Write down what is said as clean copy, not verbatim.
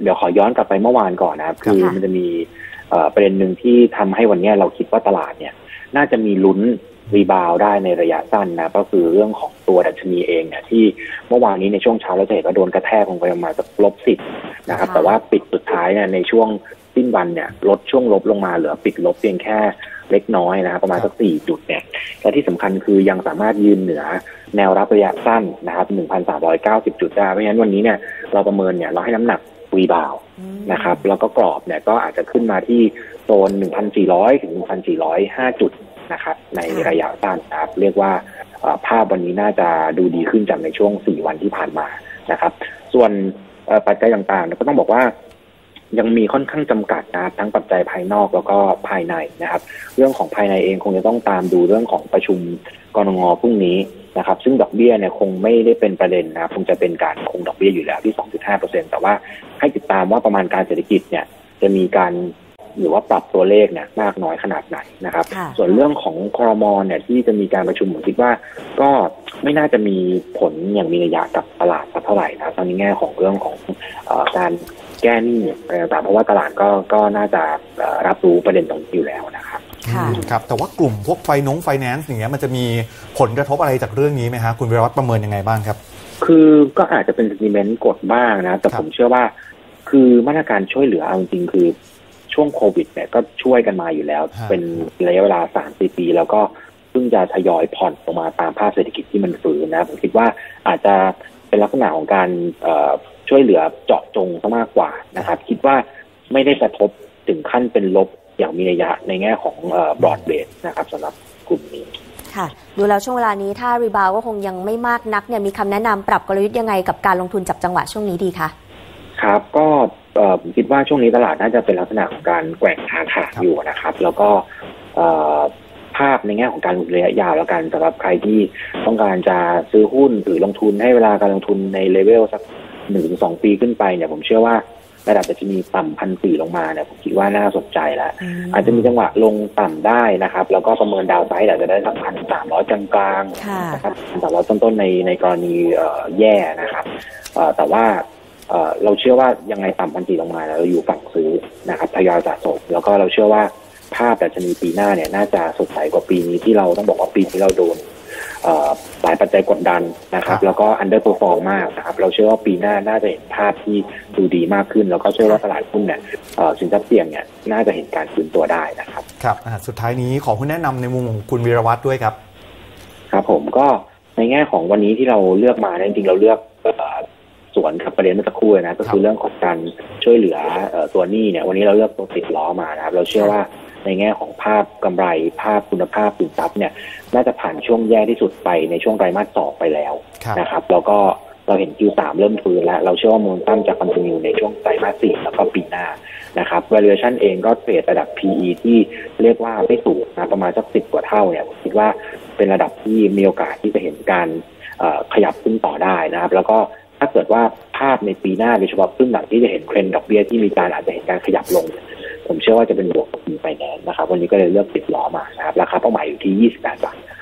เดี๋ยวขอย้อนกลับไปเมื่อวานก่อนนะครับคือมันจะมีประเด็นหนึ่งที่ทำให้วันนี้เราคิดว่าตลาดเนี่ยน่าจะมีลุ้นรีบาวได้ในระยะสั้นนะก็คือเรื่องของตัวดัชนีเองเนี่ยที่เมื่อวานนี้ในช่วงเช้าเราจะเห็นว่าโดนกระแทกลงไปประมาณสัก-10นะครับแต่ว่าปิดสุดท้ายเนี่ยในช่วงสิ้นวันเนี่ยลดช่วงลบลงมาเหลือปิดลบเพียงแค่เล็กน้อยนะครับประมาณสัก4จุดเนี่ยและที่สำคัญคือยังสามารถยืนเหนือแนวรับระยะสั้นนะครับ 1,390 จุดได้เพราะฉะนั้นวันนี้เนี่ยเราประเมินเนี่ยเราให้น้ำหนักรีบาวนะครับแล้วก็กรอบเนี่ยก็อาจจะขึ้นมาที่โซน 1,400 ถึง 1,405 จุดนะครับในระยะสั้นนะครับเรียกว่าภาพวันนี้น่าจะดูดีขึ้นจากในช่วง4วันที่ผ่านมานะครับส่วนปัจจัยต่างๆก็ต้องบอกว่ายังมีค่อนข้างจำกัดนะครับทั้งปัจจัยภายนอกแล้วก็ภายในนะครับเรื่องของภายในเองคงจะต้องตามดูเรื่องของประชุมกนง.พรุ่งนี้นะครับซึ่งดอกเบี้ยเนี่ยคงไม่ได้เป็นประเด็นนะคงจะเป็นการคงดอกเบี้ยอยู่แล้วที่ 2.5% แต่ว่าให้ติดตามว่าประมาณการเศรษฐกิจเนี่ยจะมีการหรือว่าปรับตัวเลขเนี่ยมากน้อยขนาดไหนนะครับส่วนเรื่องของครม.เนี่ยที่จะมีการประชุมผมคิดว่าก็ไม่น่าจะมีผลอย่างมีนัยยะกับตลาดสักเท่าไหร่นะตอนนี้แง่ของเรื่องของการแก้หนี้ต่างๆเพราะว่าตลาดก็น่าจะรับรู้ประเด็นตรงนี้อยู่แล้วนะครับครับแต่ว่ากลุ่มพวกไฟแนนซ์อย่างเงี้ยมันจะมีผลกระทบอะไรจากเรื่องนี้ไหมฮะคุณวิรวัฒน์ประเมินยังไงบ้างครับคือก็อาจจะเป็นเซนติเมนต์กดบ้างนะแต่ผมเชื่อว่าคือมาตรการช่วยเหลือเอาจริงคือช่วงโควิดเนี่ยก็ช่วยกันมาอยู่แล้วเป็นระยะเวลา 3-4 ปีแล้วก็เพิ่งจะทยอยผ่อนลงมาตามภาพเศรษฐกิจที่มันฟื้นนะผมคิดว่าอาจจะเป็นลักษณะของการช่วยเหลือเจาะจงซะมากกว่านะครับคิดว่าไม่ได้กระทบถึงขั้นเป็นลบอย่างมีนัยยะในแง่ของบรอดเบสนะครับสำหรับกลุ่มนี้ค่ะดูแล้วช่วงเวลานี้ถ้ารีบาวก็คงยังไม่มากนักเนี่ยมีคำแนะนำปรับกลยุทธ์ยังไงกับการลงทุนจับจังหวะช่วงนี้ดีคะครับก็ผมคิดว่าช่วงนี้ตลาดน่าจะเป็นลักษณะของการแกว่งขาอยู่นะครับแล้วก็ภาพในแง่ของการลงทุนระยะยาวแล้วกันสำหรับใครที่ต้องการจะซื้อหุ้นหรือลงทุนให้เวลาการลงทุนในเลเวลสัก 1-2 ปีขึ้นไปเนี่ยผมเชื่อว่าระดับจะมีต่ำ 1,400 ลงมาเนี่ยผมคิดว่าน่าสนใจแล้วอาจจะมีจังหวะลงต่ำได้นะครับแล้วก็ประเมินดาวไซด์อาจจะได้สัก 1,300 กลางๆนะครับ1,300 ต้นๆในกรณีแย่นะครับแต่ว่าเราเชื่อว่ายังไงต่ำ 1,400 ลงมาเราอยู่ฝั่งซื้อนะครับทยอยสะสมแล้วก็เราเชื่อว่าภาพดัชนีปีหน้าเนี่ยน่าจะสดใสกว่าปีนี้ที่เราต้องบอกว่าปีนี้เราโดนหลายปัจจัยกดดันนะครับแล้วก็อันเดอร์เพอร์ฟอร์มมากนะครับเราเชื่อว่าปีหน้าน่าจะเห็นภาพที่ดูดีมากขึ้นแล้วก็เชื่อว่าตลาดหุ้นเนี่ยสินทรัพย์เสี่ยงเนี่ยน่าจะเห็นการฟื้นตัวได้นะครับครับสุดท้ายนี้ขอคุณแนะนำในมุมของคุณวีรวัฒน์ด้วยครับครับผมก็ในแง่ของวันนี้ที่เราเลือกมาจริงๆเราเลือกสวนกับประเด็นเมื่อสักครู่นะก็คือเรื่องของการช่วยเหลือตัวหนี้เนี่ยวันนี้เราเลือกตัวติดล้อมานะครับเราเชื่อว่าในแง่ของภาพกำไรภาพคุณภาพสินทรัพย์เนี่ยน่าจะผ่านช่วงแย่ที่สุดไปในช่วงไตรมาส 2ไปแล้วนะครับแล้วก็เราเห็น Q3 เริ่มฟื้นแล้วเราเชื่อว่าโมเมนตัมจะคอนติเนียในช่วงไตรมาส 4แล้วก็ปีหน้านะครับ valuation เองก็เทรดระดับ PE ที่เรียกว่าไม่สูงนะประมาณสัก10 กว่าเท่าเนี่ยผมคิดว่าเป็นระดับที่มีโอกาสที่จะเห็นการขยับขึ้นต่อได้นะครับแล้วก็ถ้าเกิดว่าภาพในปีหน้าโดยเฉพาะครึ่งหลังที่จะเห็นเทรนด์ดอกเบี้ยที่มีการอาจจะเห็นการขยับลงผมเชื่อว่าจะเป็นบวกกับกลุ่มไฟแนนซ์นะครับวันนี้ก็เลยเลือกติดล้อมานะครับราคาเป้าหมายอยู่ที่28 บาท